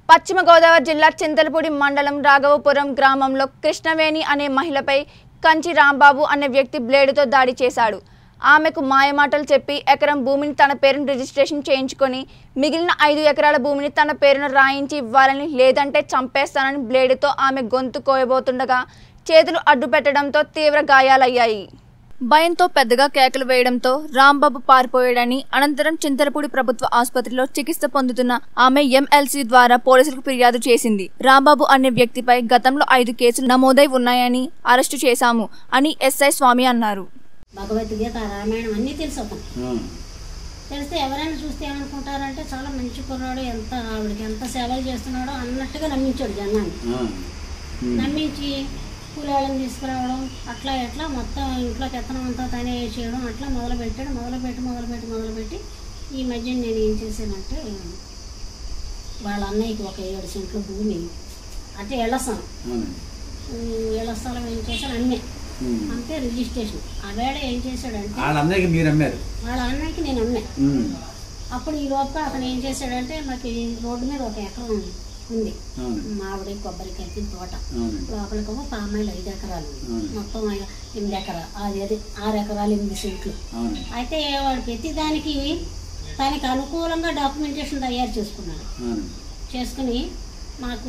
పశ్చిమ గోదావరి జిల్లా చింతలపూడి మండలం రాఘవపురం గ్రామంలో కృష్ణవేణి అనే మహిళపై కంచి రాంబాబు అనే వ్యక్తి బ్లేడుతో దాడి చేశాడు. ఆమెకు మాయమాటలు చెప్పి ఎకరం భూమిని తన పేరున రిజిస్ట్రేషన్ చేయించుకొని మిగిలిన 5 ఎకరాల భూమిని తన పేరున రాయించి ఇవ్వాలని, లేదంటే చంపేస్తానని బ్లేడుతో ఆమె గొంతు కోయబోతుండగా చేతులు అడ్డుపెట్టడంతో తీవ్ర గాయాలయ్యాయి. భయంతో పెద్దగా కేకలు వేయడంతో రాంబాబు పారిపోయాడని, అనంతరం చింతలపూడి ప్రభుత్వ ఆసుపత్రిలో చికిత్స పొందుతున్న ఆమె ఎంఎల్సీ ద్వారా పోలీసులకు ఫిర్యాదు చేసింది. రాంబాబు అనే వ్యక్తిపై గతంలో 5 కేసులు నమోదై ఉన్నాయని, అరెస్టు చేశాము అని ఎస్ఐ స్వామి అన్నారు. భగవద్గీత, రామాయణం అన్నీ తెలుసు. తెలిస్తే ఎవరైనా చూస్తే ఏమనుకుంటారంటే చాలా మంచి కుర్రాడు, ఆవిడకి ఎంత సేవలు చేస్తున్నాడో అన్నట్టుగా నమ్మించాడు జనాన్ని. నమ్మించి కూలీలను తీసుకురావడం, అట్లా ఎట్లా మొత్తం ఇంట్లో పెత్తనం అంతా తనే చేయడం, అట్లా మొదలుపెట్టి ఈ మధ్య నేను ఏం చేశానంటే వాళ్ళ అన్నయ్యకి ఒక 7 సెంట్ల భూమి అంటే ఇళ్ల స్థలం ఏం చేశాను అమ్మే. అంతే రిజిస్ట్రేషన్. ఆ వేళ ఏం చేశాడంటే వాళ్ళ అన్నయ్యకి నేను అమ్మే. అప్పుడు ఈ లోపల అతను ఏం చేశాడంటే మాకు రోడ్డు మీద ఒక ఎకరం ఉంది, మామిడి కొబ్బరికాయ తోట, లోపలికేమో పామాయిల్ 5 ఎకరాలు, మొత్తం 8 ఎకరాలు, అది 6 ఎకరాలు 8 సెంట్లు. అయితే వాడు ప్రతి దానికి తనకి అనుకూలంగా డాక్యుమెంటేషన్ తయారు చేసుకుని మాకు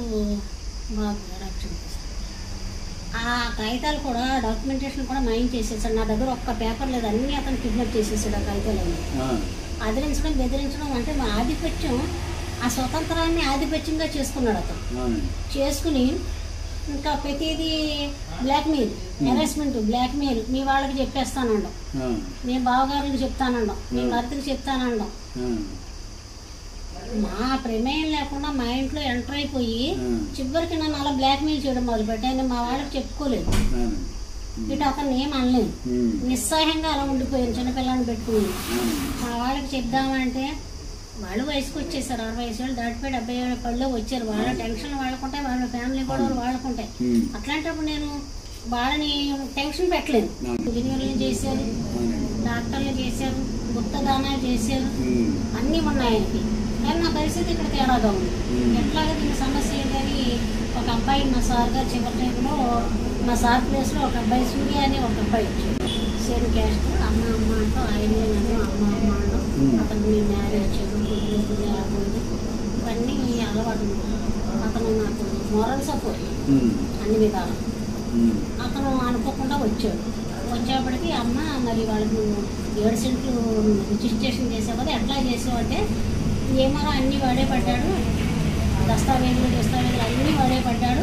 ఆ కాగితాలు కూడా డాక్యుమెంటేషన్ కూడా మాయం చేసేసాడు. నా దగ్గర ఒక్క పేపర్ లేదు, అన్నీ అతను కిడ్నాప్ చేసేసాడు. ఆ కాగితాలన్నీ అదిలించడం, బెదిరించడం అంటే మా ఆధిపత్యం, ఆ స్వతంత్రాన్ని ఆధిపత్యంగా చేసుకున్నాడు అతను. చేసుకుని ఇంకా ప్రతిదీ బ్లాక్మెయిల్, హెరాస్మెంట్, బ్లాక్మెయిల్, మీ వాళ్ళకి చెప్పేస్తానండం, మీ బావగారికి చెప్తానండం, మీ భర్తకి చెప్తానండం. మా ప్రమేయం లేకుండా మా ఇంట్లో ఎంటర్ అయిపోయి చివరికి నన్ను అలా బ్లాక్మెయిల్ చేయడం మొదలుపెట్టాను. మా వాళ్ళకి చెప్పుకోలేదు, ఇటు అతను ఏం అనలేదు, నిస్సహాయంగా అలా ఉండిపోయాను చిన్నపిల్లని పెట్టుకుని. మా వాళ్ళకి చెప్దామంటే వాళ్ళు వయసుకు వచ్చేసారు, 60 ఏళ్ళు దాటిపోయి 70 ఏళ్ళ పళ్ళు వచ్చారు. వాళ్ళ టెన్షన్ వాళ్ళకుంటాయి, వాళ్ళ ఫ్యామిలీ గొడవలు వాళ్ళకుంటాయి. అట్లాంటప్పుడు నేను వాళ్ళని టెన్షన్ పెట్టలేదు. ఇంజనీర్లు చేశారు, డాక్టర్లు చేశారు, గుప్తదానాలు చేశారు, అన్నీ ఉన్నాయి ఆయనకి. కానీ నా పరిస్థితి ఇక్కడ తేడాగా ఉంది. ఎట్లాగా దీని సమస్య ఏంటని ఒక అబ్బాయి మా సార్ గారు చివరి టైంలో మా సార్ ప్లేస్లో ఒక అబ్బాయి సూర్య అని ఒక అబ్బాయి వచ్చాడు. సేమ్ క్యాస్ట్, అమ్మ అంటూ ఆయనే నన్ను అమ్మ అంటూ అతను మీ మ్యారేజ్ చేయడం ఆడుతుంది, ఇవన్నీ అలవాటు. అతను నాకు మోరల్ సపోర్ట్ అన్ని విధాలు. అతను అనుకోకుండా వచ్చేప్పటికి అమ్మ మరి వాళ్ళకి 7 సెంట్లు రిజిస్ట్రేషన్ చేసావు కదా, ఎట్లా చేసావు అంటే ఏమో అన్నీ వాడే పడ్డాడు, దస్తావేజులు అన్నీ వాడే పడ్డాడు.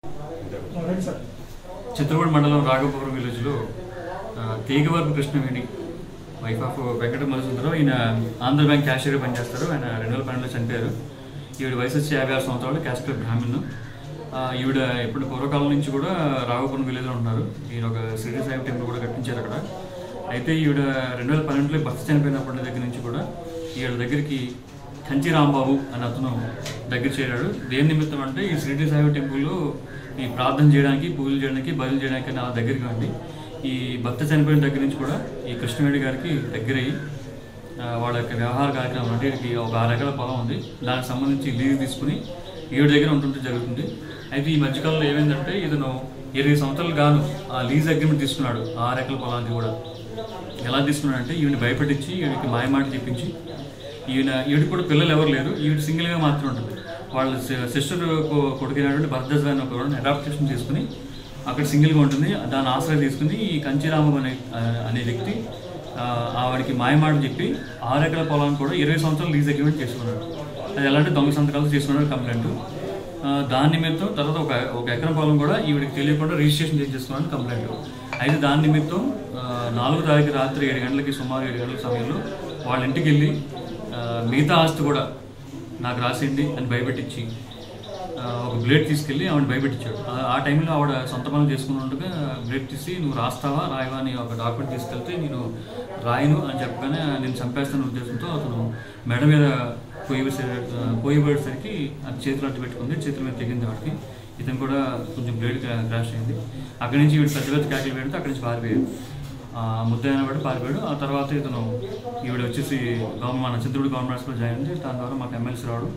చిత్రపూడి మండలం రాఘవపురం విలేజ్లో తీగవరపు కృష్ణవేణి, వైఫ్ ఆఫ్ వెంకట మధుసుందరం, ఈయన ఆంధ్ర బ్యాంక్ క్యాషియర్గా పనిచేస్తారు. ఆయన 2012లో చనిపోయారు. ఈవిడ వయసు వచ్చి 56 సంవత్సరాలు, క్యాస్ట్ బ్రాహ్మణ్. ఈవిడ ఇప్పుడు పూర్వకాలం నుంచి కూడా రాఘవపురం విలేజ్లో ఉంటున్నారు. ఈయన ఒక సిటీ సాయి టెంపుల్ కూడా కట్టించారు అక్కడ. అయితే ఈవిడ 2012లో భర్త చనిపోయినప్పటి దగ్గర నుంచి కూడా ఈవిడ దగ్గరికి కంచి రాంబాబు అని అతను దగ్గర చేరాడు. దేని నిమిత్తం అంటే ఈ సిటీ సాయి టెంపుల్లో ఈ ప్రార్థన చేయడానికి, పూజలు చేయడానికి, బదులు చేయడానికి నా దగ్గరికి అండి. ఈ భర్త చనిపోయిన దగ్గర నుంచి కూడా ఈ కృష్ణవేణి గారికి దగ్గరయ్యి వాళ్ళ యొక్క వ్యవహార కార్యక్రమం అంటే ఒక 6 ఎకరాల పొలం ఉంది, దానికి సంబంధించి లీజ్ తీసుకుని ఈవిడ దగ్గర ఉంటుంటే జరుగుతుంది. అయితే ఈ మధ్యకాలంలో ఏమైందంటే ఇతను 20 సంవత్సరాలు గాను ఆ లీజ్ అగ్రిమెంట్ తీసుకున్నాడు. 6 ఎకరాల పొలాన్ని కూడా ఎలా తీసుకున్నాడంటే ఈవిని భయపెట్టించి, ఈవిడికి మాయమాట చెప్పించి, ఈవిడికి కూడా పిల్లలు ఎవరు లేరు, ఈవిడ సింగిల్గా మాత్రం ఉంటుంది. వాళ్ళ సిస్టర్ కొడుకైనటువంటి భరద్వాజ్ అని ఒక అడాప్టేషన్ చేసుకుని అక్కడ సింగిల్గా ఉంటుంది. దాని ఆశ్రయం తీసుకుని ఈ కంచి రాంబాబు అనే వ్యక్తి ఆవిడికి మాయమాట చెప్పి 6 ఎకరాల పొలాన్ని కూడా 20 సంవత్సరాలు లీజ్ అగ్రిమెంట్ చేసుకున్నాడు. అది ఎలాంటి దొంగ సంతకాలు చేసుకున్నాడు కంప్లైంట్. దాని నిమిత్తం తర్వాత ఒక ఎకరం పొలం కూడా ఈవిడికి తెలియకుండా రిజిస్ట్రేషన్ చేసేసుకున్నాను కంప్లైంట్. అయితే దాని నిమిత్తం 4వ తారీఖు రాత్రి 7 గంటలకి, సుమారు 7 గంటల సమయంలో వాళ్ళ ఇంటికి వెళ్ళి మిగతా ఆస్తి కూడా నాకు రాసేయండి అని భయపెట్టించి ఒక బ్లేడ్ తీసుకెళ్ళి ఆవిడ భయపెట్టించాడు. ఆ టైంలో ఆవిడ సొంత పనులు చేసుకున్నట్టుగా బ్లేడ్ తీసి నువ్వు రాయవా అని ఒక డాక్యుమెంట్ తీసుకెళ్తే నేను రాయను అని చెప్పగానే నేను చంపేస్తాను ఉద్దేశంతో అతను మెడ మీద పోయిపోయేసరికి అది చేతులు అడ్డు పెట్టుకుంది, చేతుల మీద తెగింది వాడికి. ఇతను కూడా కొంచెం బ్లేడ్ క్రాష్ అయింది. అక్కడి నుంచి వీడు పెద్ద పెద్ద కేకలు పెడితే అక్కడి నుంచి పారిపోయాడు. ముద్దైన వాడు పారిపోయాడు. ఆ తర్వాత ఇతను ఈవిడ వచ్చేసి మన చింతలపూడి గవర్నమెంట్ హాస్పిటల్ జాయిన్ అయింది. దాని ద్వారా మాకు ఎమ్మెల్సీ రావడం,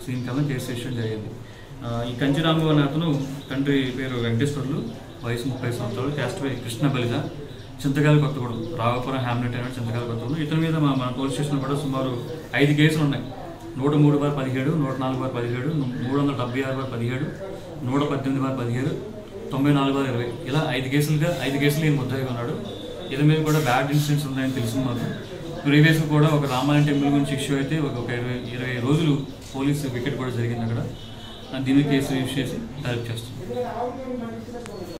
సీన్ కన్నా కేసు రిజిస్టర్ జరిగింది. ఈ కంచి రాంబాబు అనే అతను తండ్రి పేరు వెంకటేశ్వర్లు, వయసు 30 సంవత్సరాలు, క్యాస్ట్ కృష్ణ బలిజ, చింతకాయల కొత్తగూడెం, రాఘవపురం హ్యామ్లెట్ అయిన చింతకాయల కొత్తగూడెం. ఇతని మీద మన పోలీస్ స్టేషన్లో కూడా సుమారు 5 కేసులు ఉన్నాయి. 103/17, 104/17, 376/17, 118/17, 94/20 ఇలా 5 కేసులు ఈయన ముద్దాయిగా ఉన్నాడు. ఇతని మీద కూడా బ్యాడ్ ఇన్సిడెంట్స్ ఉన్నాయని తెలిసింది మాకు. ప్రీవియస్గా కూడా ఒక రామాలయం టెంపుల్ గురించి ఇష్యూ అయితే ఒక 20 రోజులు పోలీసు వికెట్ కూడా జరిగింది అక్కడ. దీని కేసు రిజిస్టర్ చేసి డైరెక్ట్ చేస్తాం.